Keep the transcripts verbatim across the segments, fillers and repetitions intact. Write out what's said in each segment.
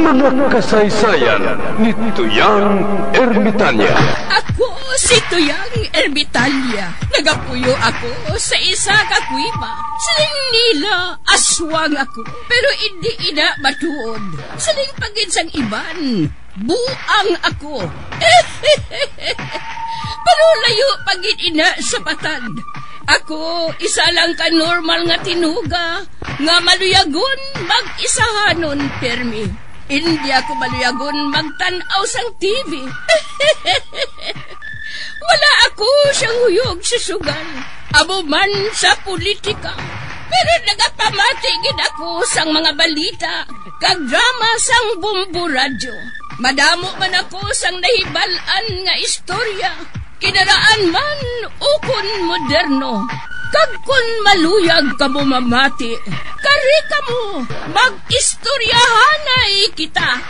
Mga kasaysayan ni Tuyang Ermitanya. Ako si Tuyang Ermitanya. Nagapuyo ako sa isa ka kuiba. Siling nila, aswang ako. Pero hindi ina matuod. Siling pagin sang iban, buang ako. Pero layo pagin ina sa batad. Ako, isa lang ka normal nga tinuga, nga maluyagon mag-isahanon, permi. Hindi ako maluyagon magtanaw sang T V. Wala ako siyang huyog sa sugal, amo man sa politika. Pero nagapamatagin ako sang mga balita, kag drama sang Bumbu Radyo. Madamo man ako sang nahibalan nga istorya, kinaraan man ukon moderno. Kag kun maluyag ka mo mamati, kari ka mo, mag-istoryahanay kita.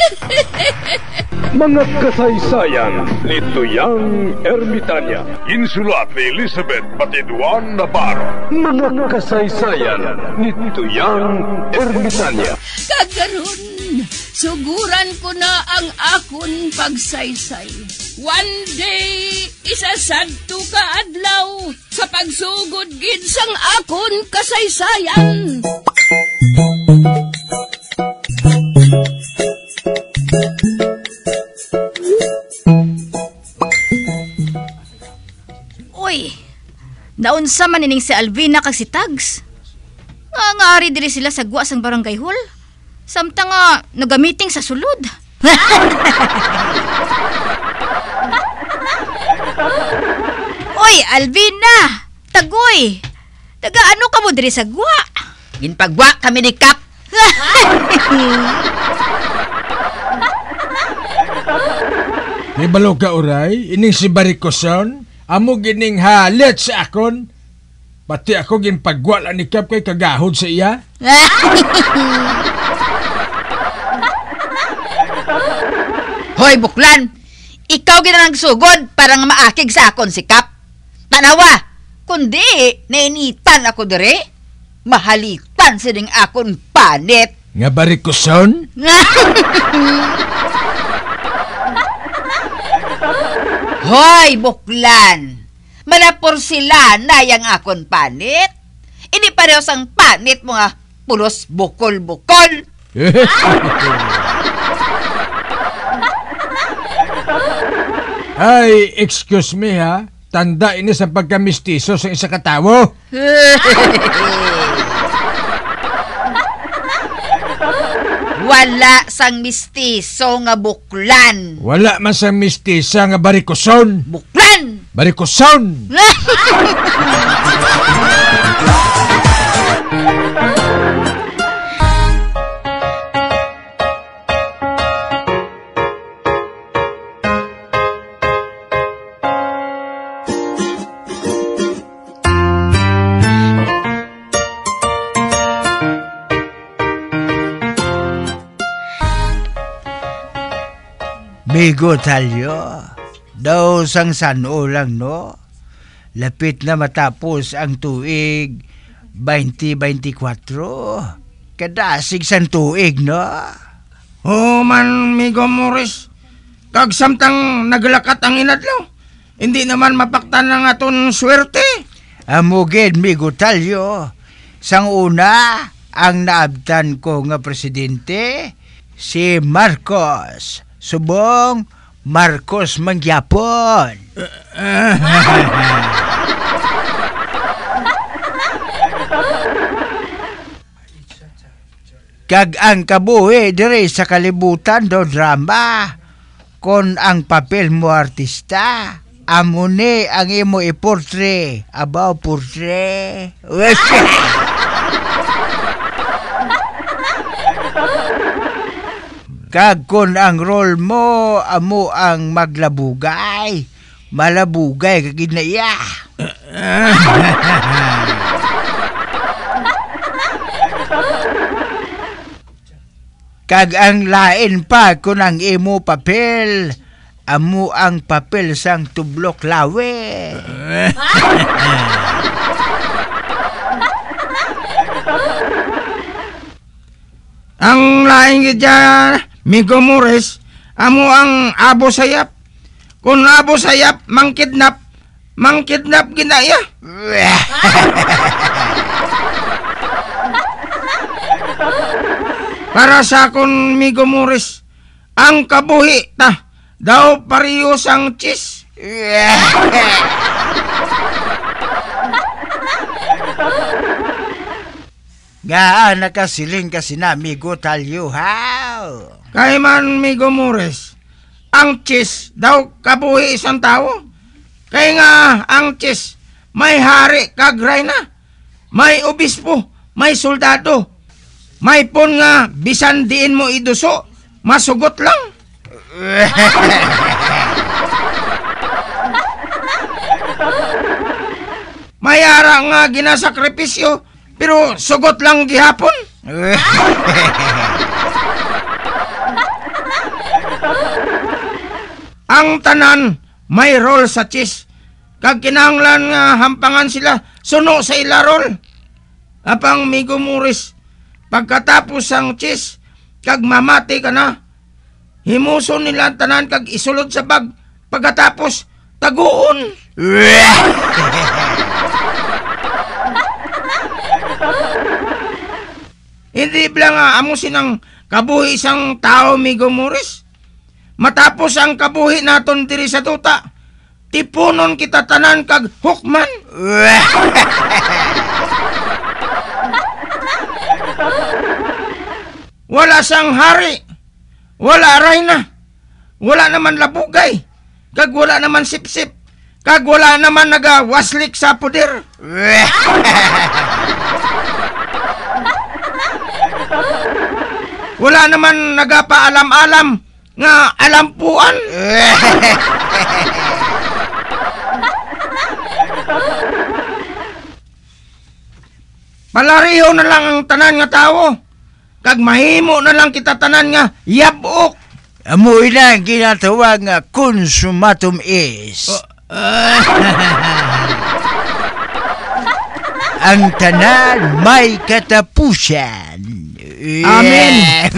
Mga kasaysayan ni Tuyang Ermitanya. Insulat ni Elizabeth Batiduan Navarro. Mga kasaysayan ni Tuyang Ermitanya. Kagaron, suguran ko na ang akon pagsaysay. One day, isasadto ka adlaw sa pagsugod gid sang akon kasaysayan. Uy, naunsa man ining si Alvina kag si Tags. Nga ngaari diri sila sa gwa sang barangay hall. Samtang nga nagamiting sa sulod. Oy, Alvina! Tagoy! Taga ano ka mo diri sa gwa? Ginpagwa kami ni Kap. Ibalo ka uray, ining si Barikoson, amo gining halit sa akon. Pati ako ginpagwa lang ni Kap kay kagahod sa iya. Hoy, buklan! Ikaw ginang sugod para nga maakig sa akon si Kap. Tanawa! Kundi, nainitan ako dire. Mahalitan sining akon panit. Nga Barikoson? Hoy, buklan! Malapor sila na yang akon panit. Ini pareho sang panit mo nga pulos bukol-bukol. Ay, excuse me ha. Tanda ini sa pagkamistiso sa isa katawo. Wala sang mistiso nga buklan. Wala man sa mistisa nga Barikoson. Buklan! Barikoson! Bigo talyo, daw sang sano lang no, lapit na matapos ang tuig twenty twenty-four, kadasig sang tuig no. Oh man, Migo Morris, kag samtang naglakat ang inadlaw, hindi naman mapaktan ng aton swerte. Amugid, Migo talyo, sang una ang naabtan ko nga presidente, si Marcos. Subong Marcos mangyapon. Kag ang kabuhi dire sa kalibutan do drama. Kon ang papel mo artista, amo ni ang imo iportre. Abaw portre. Kag kon ang role mo, amo ang maglabugay. Malabugay kagid na iya. Kag ang lain pa kun ang imo papel, amo ang papel sang tublok lawe. Ang laing dyan, Migo Morris, amo ang abo sayap. Kung abo sayap, mangkidnap, mangkidnap ginaya. Para sa akon, Migo Morris, ang kabuhi ta, daw parehas ang cheese. Gaan nakasiling kasi na, Migo Talyuhaw. Kay man, Migo Morris, ang cheese daw kabuhi isang tao. Kaya nga ang cheese may hari kag reyna, may obispo, may soldado, may pon nga bisan diin mo iduso, masugot lang. May ara nga ginasakripisyo, pero sugot lang gihapon. Ang tanan may role sa cheese. Kag kinahanglan nga hampangan sila suno sa ila role. Apang Migo Morris, pagkatapos ang cheese, kag mamati ka na, himuso nila tanan kag isulod sa bag. Pagkatapos, taguon. Hindi blang nga amo sinang kabuhi isang tao, Migo Morris. Matapos ang kabuhi naton diri sa tuta, tipunon kita tanan kag hukman. Wala sang hari, wala reyna, wala naman labugay, kag wala naman sipsip, kag wala naman nagawaslik sa puder. Wala naman nagapaalam-alam nga alampuan. Palariho na lang ang tanan nga tao. Kag mahimo na lang kita tanan nga yabok. Amoy na ang ginatawag nga consumatum is. Oh, uh, ang tanan may katapusan. Amen.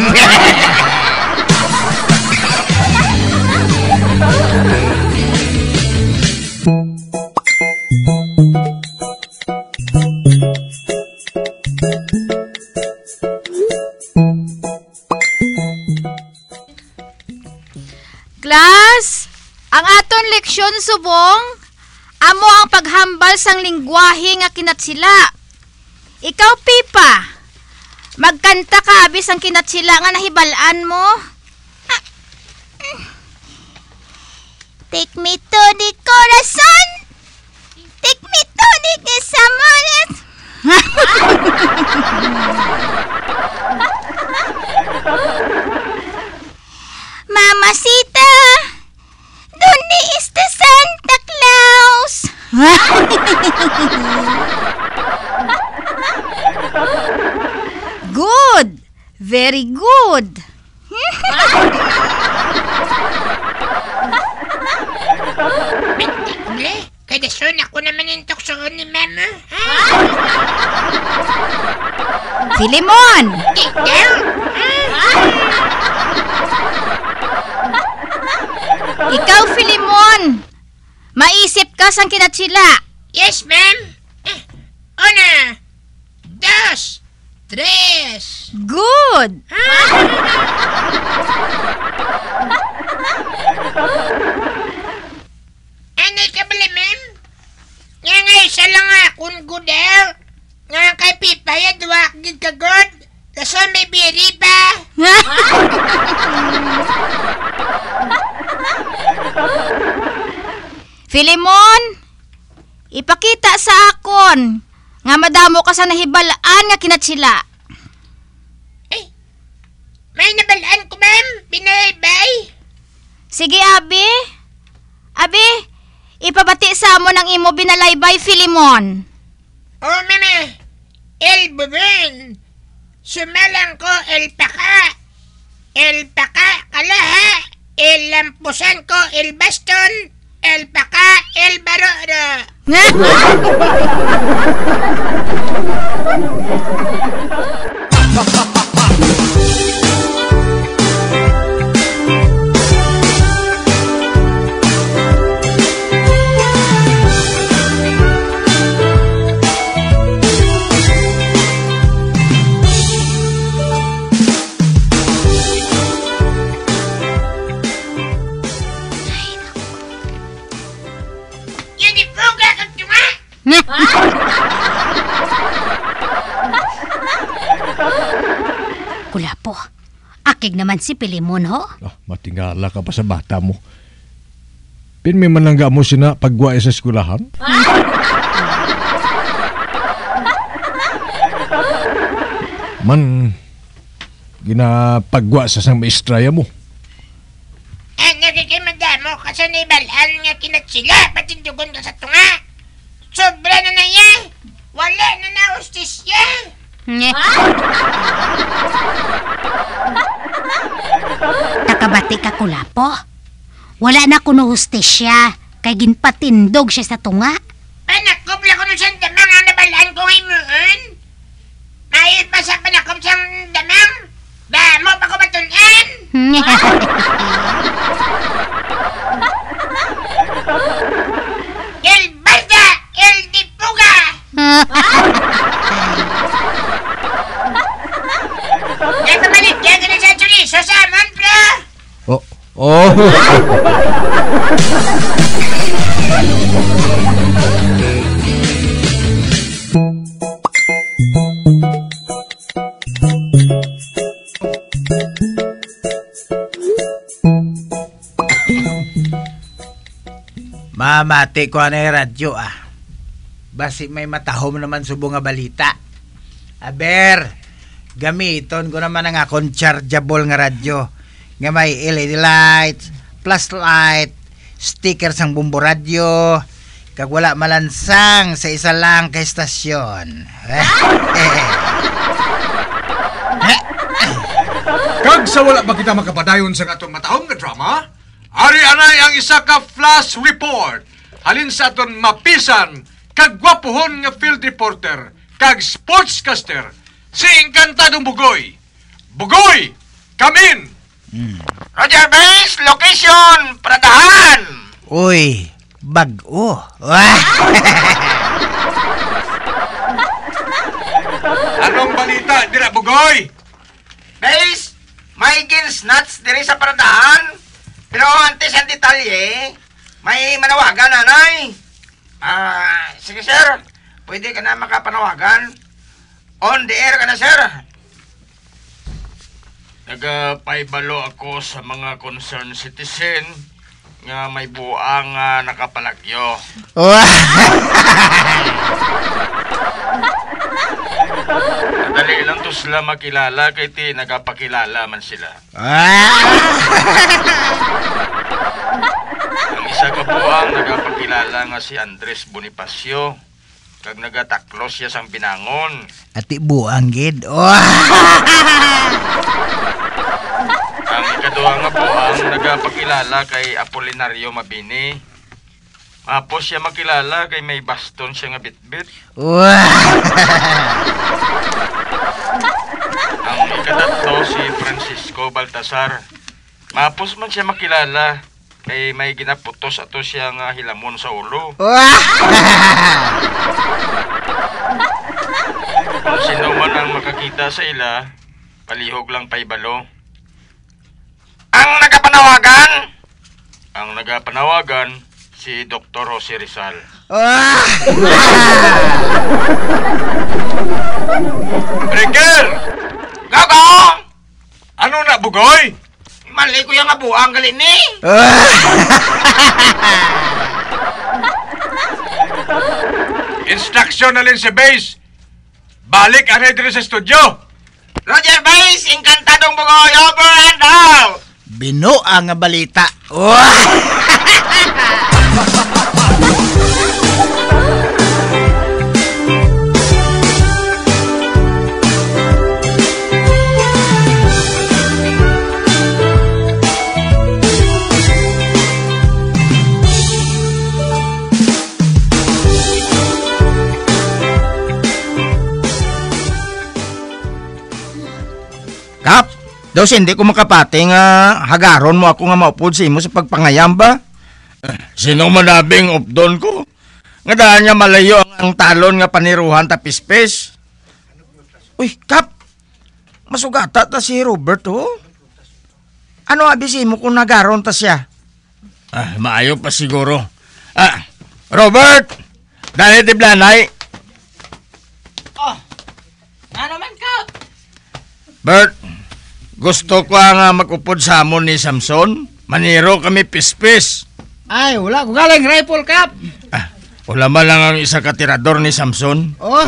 Class, ang aton leksyon subong, amo ang paghambal sang lingwahe nga kinatsila. Ikaw, Pipa, magkanta ka abis ang kinatsila nga nahibalaan mo. Ah. Take me to the corazon. Take me to the Casamores. Mamacita, ¿dónde está Santa Claus? Good. Very good. Ble, kada son ako naman yung tuksoon ni Mama. Filemon. Ikaw? Ikaw, Filemon. Maisip ka sang kinatsila. Yes, ma'am. Eh, una, dos, tres. Good. Ano ka bala, ma'am? Nga nga isa lang nga kung gudel. Nga kay Pipa ya duwak gid ka good. Kaso may biri pa. Filemon, ipakita sa akon nga madamo ka sa nahibalaan nga kinatsila. Eh, may nabalaan ko, ma'am. Binaybay. Sige, Abi. Abi, ipabati sa amo ng imo binalaybay, Filemon. Oh, mama. El bubin. Sumalang ko el paka. El paka kalaha. El lampusan ko el baston. El paka el baroro. naman si Pilimon, ho? Ah, matingala ka pa sa bata mo. Pinmi man lang mo sina pagwa sa eskulahan? Man, ginapagwa sa sang maestraya mo. Ah, nagkikimanda mo kasi naibalaan nga kinat sila, patindugon ka sa tunga. Sobra na na yan. Wala na na ustisya. Takabati ka kulapo. Wala na kuno hustisya, kay ginpatindog siya sa tunga. Panakop lang ko nun siyang damang ang nabalaan ko ngayon. May basa panakop siyang damang. Ba mo pa ko batunan. El Barda, El Dipuga. Kaya pamalit, kaya ganun sa chorizo sa amon, bro. Oh, oh. Mamati ko na yung radyo ah. Basi may matahom naman subong nga balita. Aber, gamiton ko naman ang akong chargeable nga radyo. Nga may L E D lights, flashlight, sticker sang bumbo radyo, kag wala malansang sa isa lang ka estasyon. Kag sa wala ba kita makapadayon sa atong matahong nga drama? Ari anay ang isa ka flash report. Halin sa aton mapisan kag gwapuhon nga field reporter kag sportscaster si Encantadong Bugoy. Bugoy, come in. Hmm. Roger Base, location, Pradahan. Uy, bag-o. Anong balita, dira Bugoy? Base, may ginsnats diri sa Pradahan. Pero antes ang detalye, may manawagan, nanay. Ah, sige sir, pwede ka na makapanawagan. On the air ka na, sir. Nagapaibalo ako sa mga concerned citizen nga may buang uh, nakapalagyo. Madali lang to sila makilala kay ti nagapakilala man sila. Ang isa ka buang nagapakilala nga si Andres Bonifacio. Kag nagataklos siya sang binangon. Ati buang gid. Ang ikaduha nga buang nagapakilala kay Apolinario Mabini. Mapos siya makilala kay may baston siya nga bitbit. Ang ikatatlo si Francisco Baltasar. Mapos man siya makilala kay may ginaputos ato siya nga hilamon sa ulo. Kung sino man ang makakita sa ila, palihog lang paibalo. Ang nagapanawagan? Ang nagapanawagan, si Doctor Jose Rizal. Breaker! Gago! Ano na, Bugoy? Mali ko yung abuang galing ni. Instruction na rin sa base. Balik ang dito sa studio. Roger Base, Encantadong Bugoy, over and out! Bino ang balita. Kap, daw hindi ko makapati nga hagaron mo ako nga maupod sa imo sa pagpangayam ba? Sino manabing updon ko? Nga daan niya malayo ang talon nga paniruhan tapispes. Uy, Kap, masugata ta si Robert, oh. Ano abisi mo kung nagaron ta siya? Ah, maayo pa siguro. Ah, Robert, dahil di blanay. Oh, ano man, Kap? Bert, Gusto ko nga mag-upod sa amon ni Samson. Maniro kami pispis. Ay, wala ko galing rifle cap. Ah, wala man lang ang isa ka tirador ni Samson. Oh.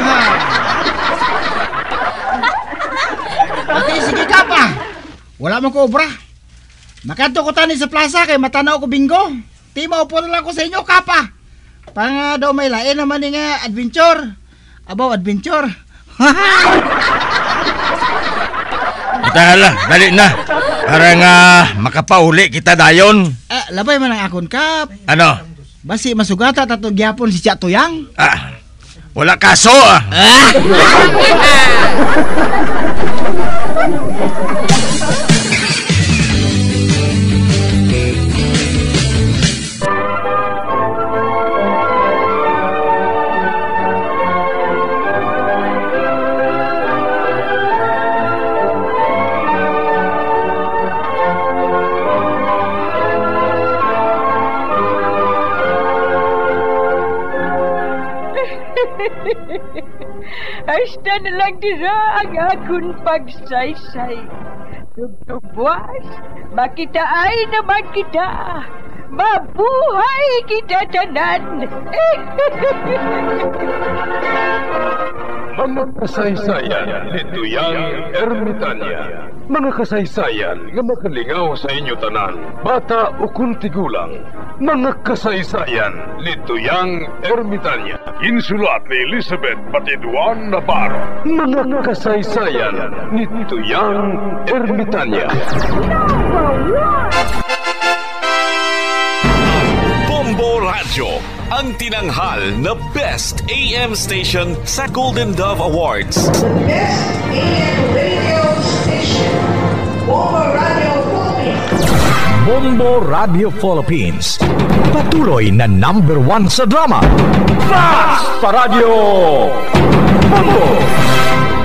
Ate, sige ka pa. Wala man ko obra. Makanto ko tani sa plaza kay matanaw ko bingo. Di maupo na lang ko sa inyo, kapa. Pang uh, daw may lain naman nga adventure. Abaw, adventure. Tala, dali na. Para nga makapauli kita dayon. Eh, labay man ang akon, kap. Ano? Basi masugata tato gyapon si Tia Tuyang. Ah, wala kaso ah. Hasta na lang dira ang akong pagsaysay. Tugtugwas, makitaan naman kita. Mabuhay kita tanan. Mga kasaysayan ni Tuyang Ermitanya. Mga kasaysayan nga makalingaw sa inyo tanan, bata o kuntigulang. Mga kasaysayan ni Tuyang Ermitanya. Insulat ni Elizabeth Batiduan Navarro. Mga kasaysayan ni Tuyang Ermitanya. Bombo Radio, ang tinanghal na Best A M Station sa Golden Dove Awards. Best A M Radio Station, Bombo Radio Philippines. Bombo Radio Philippines, patuloy na number one sa drama. Fast Paradyo Bombo!